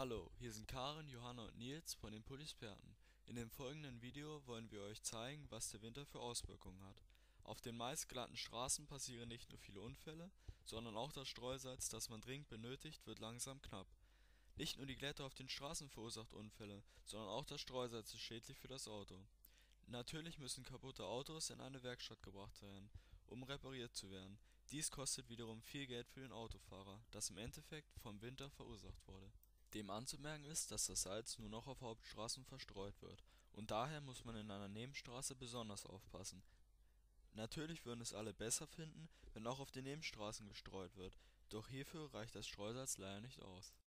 Hallo, hier sind Karen, Johanna und Nils von den Polisperten. In dem folgenden Video wollen wir euch zeigen, was der Winter für Auswirkungen hat. Auf den meist glatten Straßen passieren nicht nur viele Unfälle, sondern auch das Streusalz, das man dringend benötigt, wird langsam knapp. Nicht nur die Glätte auf den Straßen verursacht Unfälle, sondern auch das Streusalz ist schädlich für das Auto. Natürlich müssen kaputte Autos in eine Werkstatt gebracht werden, um repariert zu werden. Dies kostet wiederum viel Geld für den Autofahrer, das im Endeffekt vom Winter verursacht wurde. Dem anzumerken ist, dass das Salz nur noch auf Hauptstraßen verstreut wird, und daher muss man in einer Nebenstraße besonders aufpassen. Natürlich würden es alle besser finden, wenn auch auf den Nebenstraßen gestreut wird, doch hierfür reicht das Streusalz leider nicht aus.